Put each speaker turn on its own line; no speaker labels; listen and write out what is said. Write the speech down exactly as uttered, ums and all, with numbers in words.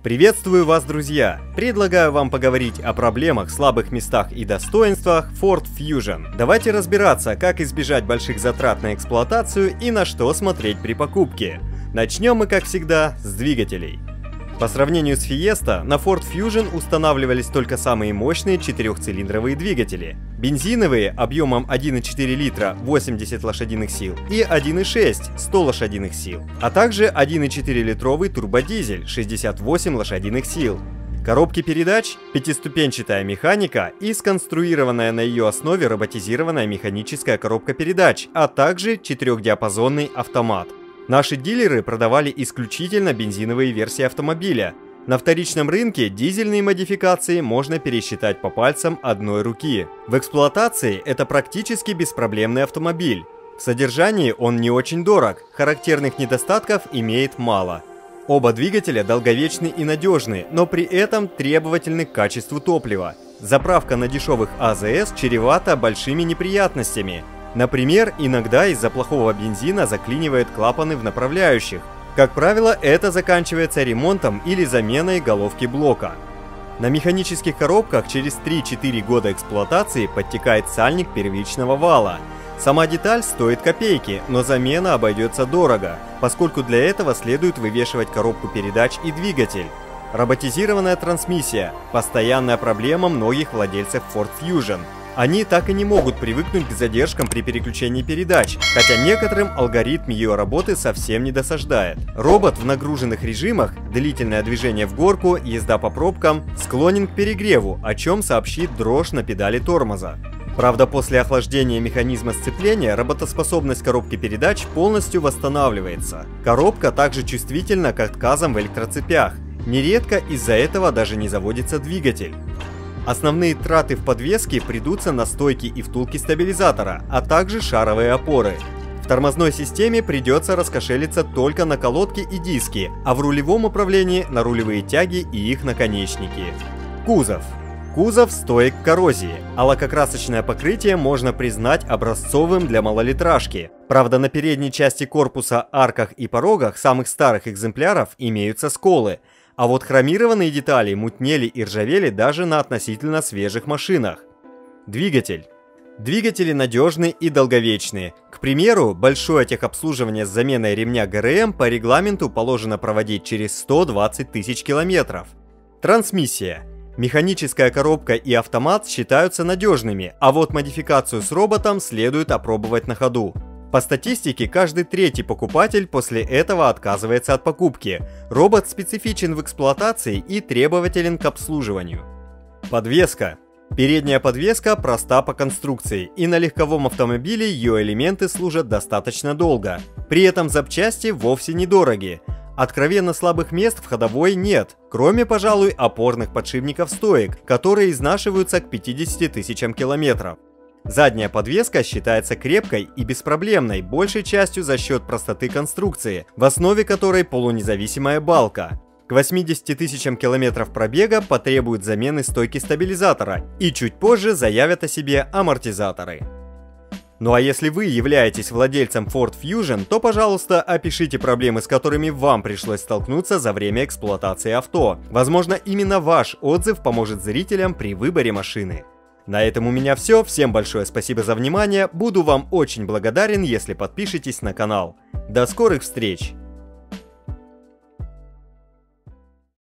Приветствую вас, друзья! Предлагаю вам поговорить о проблемах, слабых местах и достоинствах Ford Fusion. Давайте разбираться, как избежать больших затрат на эксплуатацию и на что смотреть при покупке. Начнем мы, как всегда, с двигателей. По сравнению с Fiesta, на Ford Fusion устанавливались только самые мощные четырехцилиндровые двигатели. Бензиновые объемом один и четыре литра восемьдесят лошадиных сил и один и шесть сто лошадиных сил, а также один и четыре литровый турбодизель шестьдесят восемь лошадиных сил. Коробки передач, пятиступенчатая механика и сконструированная на ее основе роботизированная механическая коробка передач, а также четырехдиапазонный автомат. Наши дилеры продавали исключительно бензиновые версии автомобиля. На вторичном рынке дизельные модификации можно пересчитать по пальцам одной руки. В эксплуатации это практически беспроблемный автомобиль. В содержании он не очень дорог, характерных недостатков имеет мало. Оба двигателя долговечны и надежны, но при этом требовательны к качеству топлива. Заправка на дешевых АЗС чревата большими неприятностями. Например, иногда из-за плохого бензина заклинивает клапаны в направляющих. Как правило, это заканчивается ремонтом или заменой головки блока. На механических коробках через три-четыре года эксплуатации подтекает сальник первичного вала. Сама деталь стоит копейки, но замена обойдется дорого, поскольку для этого следует вывешивать коробку передач и двигатель. Роботизированная трансмиссия – постоянная проблема многих владельцев Ford Fusion. Они так и не могут привыкнуть к задержкам при переключении передач, хотя некоторым алгоритм ее работы совсем не досаждает. Робот в нагруженных режимах, длительное движение в горку, езда по пробкам, склонен к перегреву, о чем сообщит дрожь на педали тормоза. Правда, после охлаждения механизма сцепления работоспособность коробки передач полностью восстанавливается. Коробка также чувствительна к отказам в электроцепях. Нередко из-за этого даже не заводится двигатель. Основные траты в подвеске придутся на стойки и втулки стабилизатора, а также шаровые опоры. В тормозной системе придется раскошелиться только на колодки и диски, а в рулевом управлении на рулевые тяги и их наконечники. Кузов. Кузов стоек к коррозии, а лакокрасочное покрытие можно признать образцовым для малолитражки. Правда, на передней части корпуса, арках и порогах самых старых экземпляров имеются сколы. А вот хромированные детали мутнели и ржавели даже на относительно свежих машинах. Двигатель. Двигатели надежны и долговечные. К примеру, большое техобслуживание с заменой ремня ГРМ по регламенту положено проводить через сто двадцать тысяч километров. Трансмиссия. Механическая коробка и автомат считаются надежными, а вот модификацию с роботом следует опробовать на ходу. По статистике, каждый третий покупатель после этого отказывается от покупки. Робот специфичен в эксплуатации и требователен к обслуживанию. Подвеска. Передняя подвеска проста по конструкции, и на легковом автомобиле ее элементы служат достаточно долго. При этом запчасти вовсе недороги. Откровенно слабых мест в ходовой нет, кроме, пожалуй, опорных подшипников стоек, которые изнашиваются к пятидесяти тысячам километров. Задняя подвеска считается крепкой и беспроблемной, большей частью за счет простоты конструкции, в основе которой полунезависимая балка. К восьмидесяти тысячам километров пробега потребуют замены стойки стабилизатора, и чуть позже заявят о себе амортизаторы. Ну а если вы являетесь владельцем Ford Fusion, то, пожалуйста, опишите проблемы, с которыми вам пришлось столкнуться за время эксплуатации авто. Возможно, именно ваш отзыв поможет зрителям при выборе машины. На этом у меня все. Всем большое спасибо за внимание. Буду вам очень благодарен, если подпишетесь на канал. До скорых встреч!